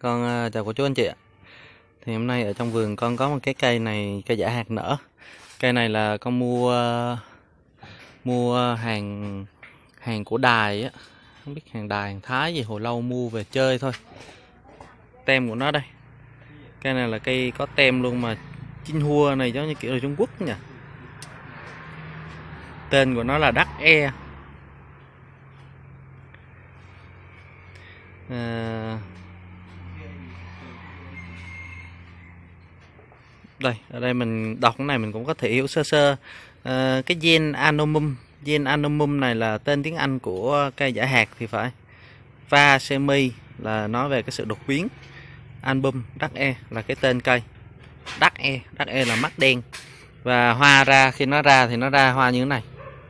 Con chào cô chú anh chị ạ. Thì hôm nay ở trong vườn con có một cái cây này, cây giả hạt nở. Cây này là con mua hàng của Đài á, không biết hàng Đài hàng Thái gì, hồi lâu mua về chơi thôi. Tem của nó đây. Cây này là cây có tem luôn mà Chinh Hua này giống như kiểu là Trung Quốc nhỉ. Tên của nó là Đắc E. Đây, ở đây mình đọc cái này mình cũng có thể hiểu sơ sơ. Cái gen anomum này là tên tiếng Anh của cây giả hạt thì phải. Va semi là nói về cái sự đột biến. Album Đắc E là cái tên cây. Đắc E là mắt đen. Và hoa ra, khi nó ra thì nó ra hoa như thế này.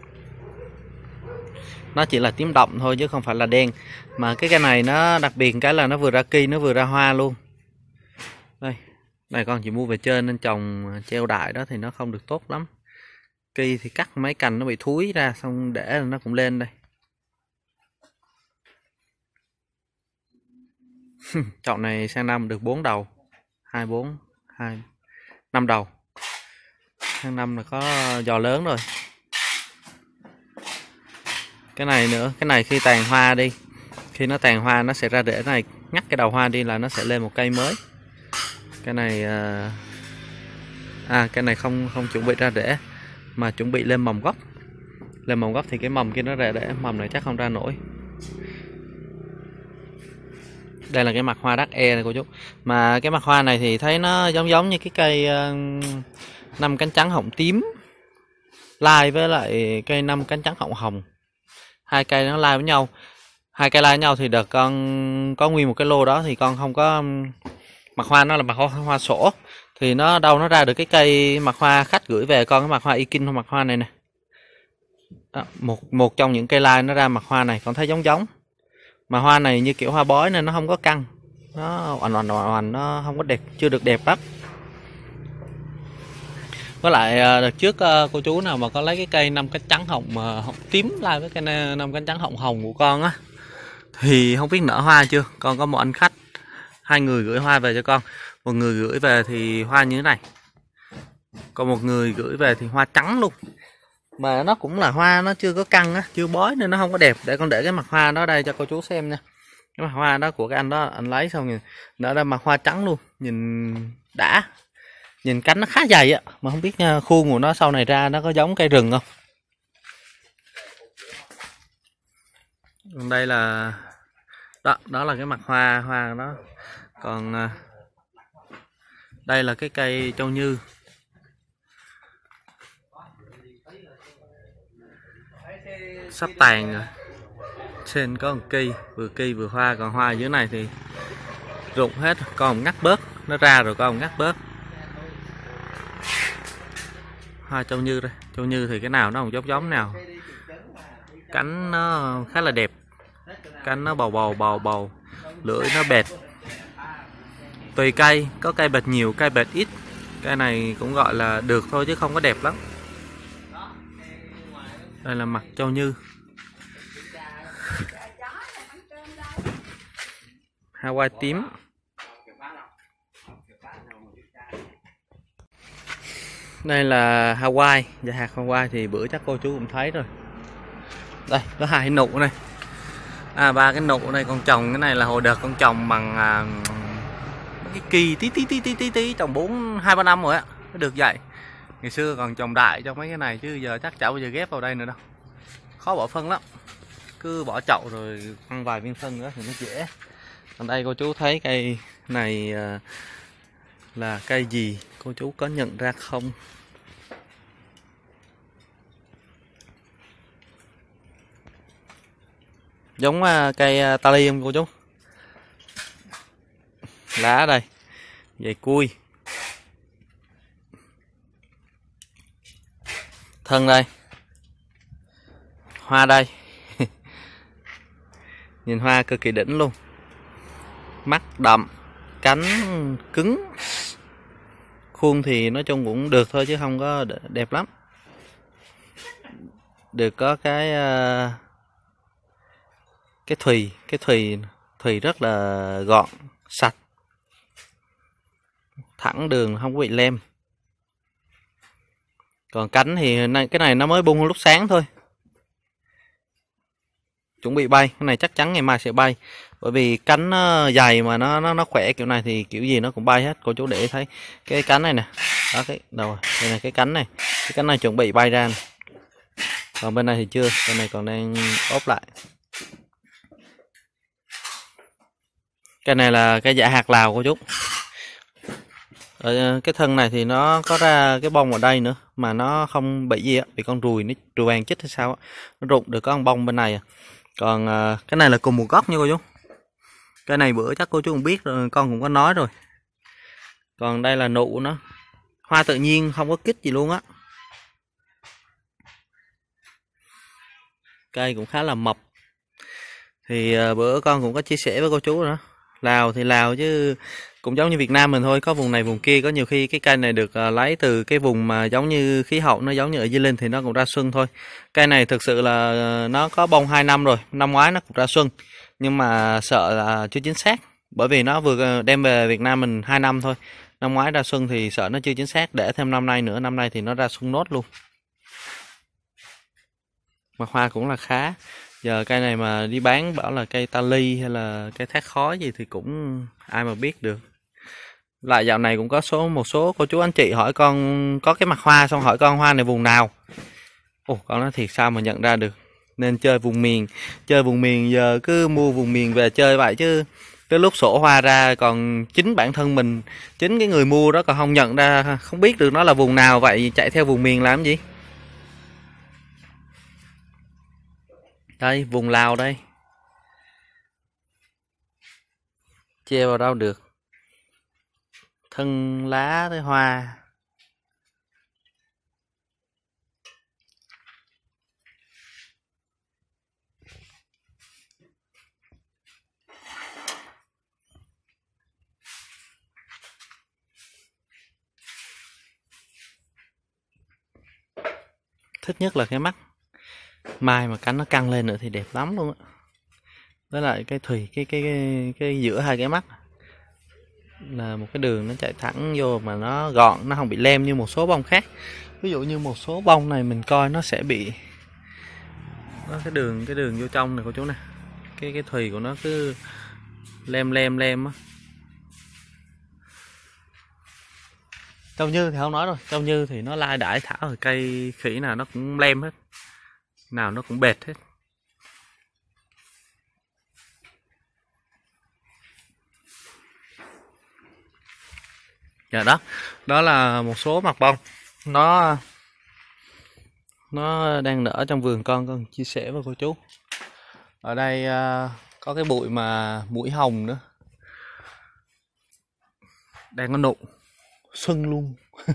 Nó chỉ là tím đậm thôi chứ không phải là đen. Mà cái cây này nó đặc biệt cái là nó vừa ra cây nó vừa ra hoa luôn. Đây, này con chỉ mua về chơi nên trồng treo đại đó thì nó không được tốt lắm. Cây thì cắt mấy cành nó bị thúi ra xong để nó cũng lên đây. Chậu này sang năm được 4 đầu. 5 đầu. Sang năm là có giò lớn rồi. Cái này nữa, cái này khi tàn hoa đi, khi nó tàn hoa nó sẽ ra rễ này, ngắt cái đầu hoa đi là nó sẽ lên một cây mới. Cái này cái này không chuẩn bị ra rễ mà chuẩn bị lên mầm gốc. Lên mầm gốc thì cái mầm kia nó ra rễ, mầm này chắc không ra nổi. Đây là cái mặt hoa Đắc E này cô chú. Mà cái mặt hoa này thì thấy nó giống như cái cây 5 cánh trắng họng tím lai với lại cây 5 cánh trắng họng hồng. Hai cây nó lai với nhau. Hai cây lai với nhau thì đợt con có nguyên một cái lô đó thì con không có, mặt hoa nó là mặt hoa sổ thì nó đâu nó ra được cái cây mặt hoa khách gửi về con, cái mặt hoa y kinh hoặc mặt hoa này nè. Đó, một trong những cây lai nó ra mặt hoa này con thấy giống. Mà hoa này như kiểu hoa bói nên nó không có căng, nó oằn nó không có đẹp, chưa được đẹp lắm. Với lại đợt trước cô chú nào mà có lấy cái cây 5 cánh trắng họng tím lai với cây 5 cánh trắng họng hồng của con á thì không biết nở hoa chưa. Con có một anh khách, 2 người gửi hoa về cho con. Một người gửi về thì hoa như thế này, còn một người gửi về thì hoa trắng luôn. Mà nó cũng là hoa nó chưa có căng á, chưa bói nên nó không có đẹp. Để con để cái mặt hoa đó đây cho cô chú xem nha. Cái mặt hoa đó của cái anh đó, anh lấy xong rồi nở ra mặt hoa trắng luôn, nhìn đã. Nhìn cánh nó khá dày á, mà không biết khuôn của nó sau này ra nó có giống cây rừng không. Còn đây là đó là cái mặt hoa đó. Còn đây là cái cây châu như. Sắp tàn rồi. Trên có một cây vừa hoa, còn hoa dưới này thì rụng hết, con ngắt bớt, nó ra rồi con ngắt bớt. Hoa châu như đây, châu như thì cái nào nó cũng giống nào. Cánh nó khá là đẹp, cánh nó bầu, lưỡi nó bệt. Tùy cây, có cây bệt nhiều, cây bệt ít. Cây này cũng gọi là được thôi chứ không có đẹp lắm. Đây là mặt châu như. Hawaii tím. Đây là Hawaii, giả hạt Hawaii thì bữa chắc cô chú cũng thấy rồi. Đây, có 2 nụ này. 3 cái nụ này con trồng, cái này là hồi đợt con trồng bằng cái kỳ tí trồng 2-3 năm rồi á, mới được vậy. Ngày xưa còn trồng đại trong mấy cái này chứ giờ chắc chả bao giờ ghép vào đây nữa đâu. Khó bỏ phân lắm. Cứ bỏ chậu rồi ăn vài viên phân nữa thì nó dễ. Còn đây cô chú thấy cây này là cây gì, cô chú có nhận ra không? Giống cây tali không cô chú? Lá đây, dày cui. Thân đây. Hoa đây. Nhìn hoa cực kỳ đỉnh luôn. Mắt đậm, cánh cứng. Khuôn thì nói chung cũng được thôi chứ không có đẹp lắm. Được có cái thùy rất là gọn, sạch. thẳng đường, không có bị lem. Còn cánh thì cái này nó mới bung lúc sáng thôi, chuẩn bị bay. Cái này chắc chắn ngày mai sẽ bay, bởi vì cánh nó dày mà nó khỏe kiểu này thì kiểu gì nó cũng bay hết. Cô chú để thấy cái cánh này nè, đó cái đầu đây là cái cánh này chuẩn bị bay ra này. Còn bên này thì chưa, bên này còn đang ốp lại. Cái này là cái giả hạt Lào cô chú. Ở cái thân này thì nó có ra cái bông ở đây nữa mà nó không bị gì á, bị con ruồi vàng chích hay sao á, nó rụng được có con bông bên này à. Còn cái này là cùng một gốc nha cô chú. Cái này bữa chắc cô chú cũng biết rồi, con cũng có nói rồi. Còn đây là nụ nó, hoa tự nhiên không có kích gì luôn á. Cây cũng khá là mập. Thì bữa con cũng có chia sẻ với cô chú nữa, Lào thì Lào chứ cũng giống như Việt Nam mình thôi, có vùng này vùng kia. Có nhiều khi cái cây này được lấy từ cái vùng mà giống như khí hậu nó giống như ở Di Linh thì nó cũng ra xuân thôi. Cây này thực sự là nó có bông 2 năm rồi, năm ngoái nó cũng ra xuân, nhưng mà sợ là chưa chính xác, bởi vì nó vừa đem về Việt Nam mình 2 năm thôi. Năm ngoái ra xuân thì sợ nó chưa chính xác, để thêm năm nay nữa, năm nay thì nó ra xuân nốt luôn. Mặt hoa cũng là khá. Giờ cây này mà đi bán bảo là cây ta ly hay là cây thác khói gì thì cũng ai mà biết được. Lại dạo này cũng có một số cô chú anh chị hỏi con có cái mặt hoa, xong hỏi con hoa này vùng nào. Ồ, con nói thiệt sao mà nhận ra được. Nên chơi vùng miền giờ cứ mua vùng miền về chơi vậy, chứ tới lúc sổ hoa ra còn chính bản thân mình, chính cái người mua đó còn không nhận ra, không biết được nó là vùng nào, vậy chạy theo vùng miền làm gì. Đây, vùng Lào đây. Che vào đâu được. Thân lá tới hoa. Thích nhất là cái mắt mai mà cánh nó căng lên nữa thì đẹp lắm luôn á. Với lại cái thùy, cái giữa hai cái mắt là một cái đường nó chạy thẳng vô mà nó gọn, nó không bị lem như một số bông khác. Ví dụ như một số bông này mình coi nó sẽ bị cái đường vô trong này cô chú nè, cái thùy của nó cứ lem á. Châu Như thì không nói rồi, Châu Như thì nó lai đãi thả ở cây khỉ nào nó cũng lem hết, nào nó cũng bệt hết. Dạ đó, đó là một số mặt bông nó đang nở trong vườn con chia sẻ với cô chú. Ở đây có cái bụi mà mũi hồng nữa, đang có nụ xuân luôn.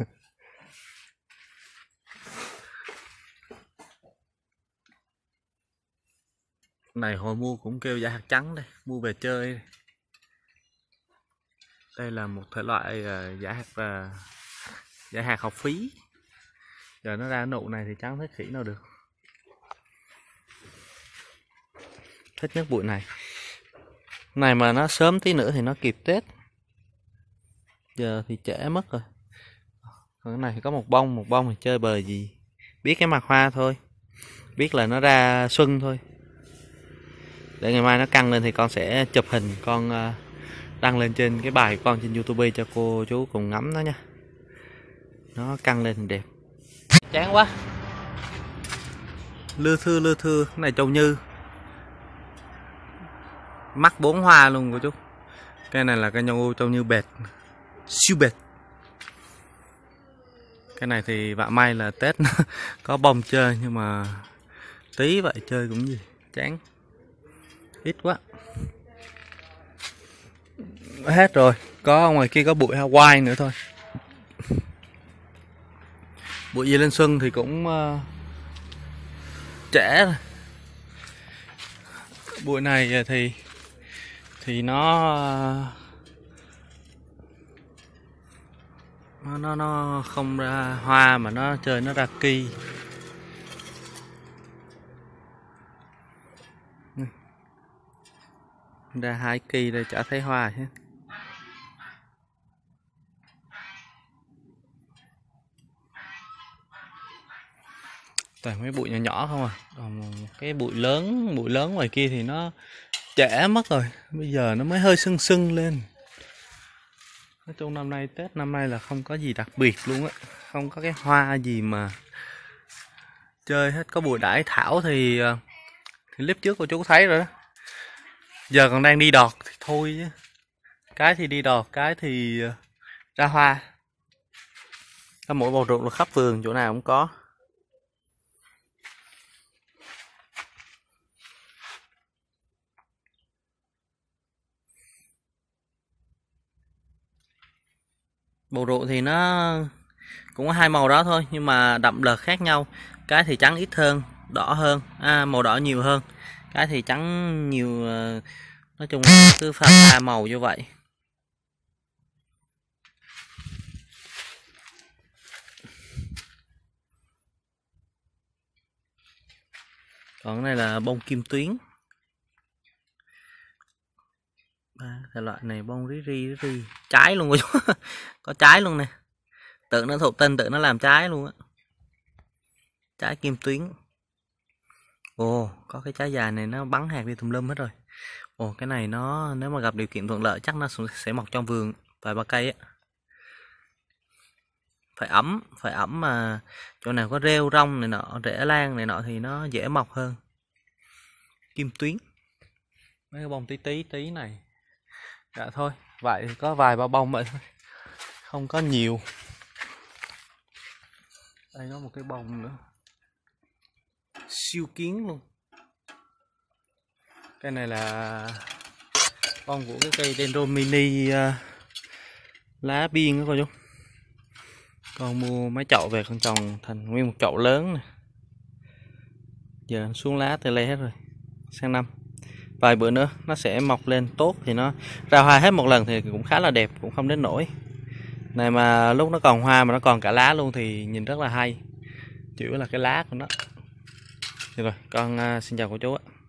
Này hồi mua cũng kêu giả hạt trắng đây, mua về chơi đây. Đây là một thể loại giả hạt học phí. Giờ nó ra nụ này thì chẳng thấy khỉ nào được. Thích nhất bụi này. Này mà nó sớm tí nữa thì nó kịp Tết. Giờ thì trễ mất rồi. Còn cái này thì có một bông thì chơi bời gì. Biết cái mặt hoa thôi, biết là nó ra xuân thôi. Để ngày mai nó căng lên thì con sẽ chụp hình, con đăng lên trên cái bài của con trên YouTube cho cô chú cùng ngắm nó nha. Nó căng lên thì đẹp. Chán quá. Lưa thưa, cái này Châu Như. Mắc 4 hoa luôn cô chú. Cái này là cây Châu Như bệt, siêu bệt. Cái này thì vạ may là Tết có bông chơi, nhưng mà tí vậy chơi cũng gì chán, ít quá. Hết rồi, có ngoài kia có bụi Hawaii nữa thôi. Bụi Di Linh Xuân thì cũng trễ rồi. Bụi này thì nó không ra hoa mà nó chơi nó ra ki. Ra 2 ki đây chả thấy hoa hết. toàn mấy bụi nhỏ nhỏ không à. Còn cái bụi lớn ngoài kia thì nó trễ mất rồi, bây giờ nó mới hơi sưng sưng lên. Nói chung năm nay Tết năm nay là không có gì đặc biệt luôn á, không có cái hoa gì mà chơi hết. Có bụi đãi thảo thì clip trước cô chú thấy rồi đó. Giờ còn đang đi đọt thì thôi chứ. Cái thì đi đọt, cái thì ra hoa. Có mỗi bầu rượu là khắp vườn, chỗ nào cũng có. Bầu rượu thì nó cũng có hai màu đó thôi, nhưng mà đậm lợt khác nhau. Cái thì trắng ít hơn, đỏ hơn, màu đỏ nhiều hơn. Cái thì trắng nhiều, nói chung là cứ pha màu như vậy. Còn cái này là bông kim tuyến. Thể loại này bông rí trái luôn rồi. Có trái luôn nè, tự nó thụ tinh, tự nó làm trái luôn á. Trái kim tuyến. Ồ, có cái trái dài này nó bắn hạt đi tùm lum hết rồi. Ồ, cái này nó nếu mà gặp điều kiện thuận lợi chắc nó sẽ mọc trong vườn vài ba cây á. Phải ẩm mà chỗ nào có rêu rong này nọ, rễ lan này nọ thì nó dễ mọc hơn. Kim tuyến. Mấy cái bông tí này. Dạ thôi, vậy có vài ba bông vậy thôi, không có nhiều. Đây có một cái bông nữa, siêu kiến luôn. Cái này là bông của cái cây dendron mini lá biên đó coi chú. Con mua mấy chậu về con trồng thành nguyên một chậu lớn nè. Giờ xuống lá tê lê hết rồi. Sang năm vài bữa nữa nó sẽ mọc lên tốt, thì nó ra hoa hết một lần thì cũng khá là đẹp, cũng không đến nổi. Này mà lúc nó còn hoa mà nó còn cả lá luôn thì nhìn rất là hay. Chủ yếu là cái lá của nó. Được rồi, con xin chào cô chú ạ.